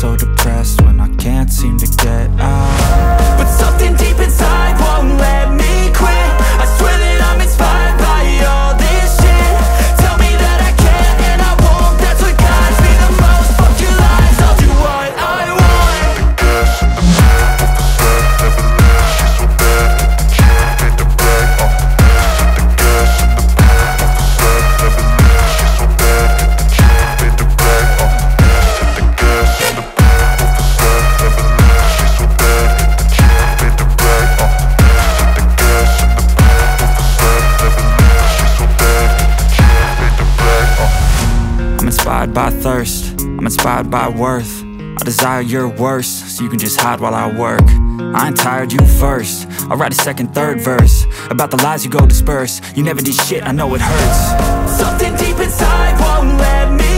so depressed when I can't seem to get out. But something deep inside won't let me quit. I swear that I'm inspired by all this shit. Tell me that I can and I won't. That's what guides me the most. Fuck your lies, I'll do what I want. Gas in the back of the set, never leave. She's so bad that the can't pay the brag. The gas in the back of the set, never leave. She's so bad that the can't pay the brag. The gas in the back of the set, never leave. She's so bad that the can't pay the brag. The gas in the back of the set, never leave. She's so bad that the can't pay the brag. I'm inspired by thirst, I'm inspired by worth. I desire your worst, so you can just hide while I work. I ain't tired, you first. I'll write a second, third verse about the lies you go disperse. You never did shit, I know it hurts. Something deep inside won't let me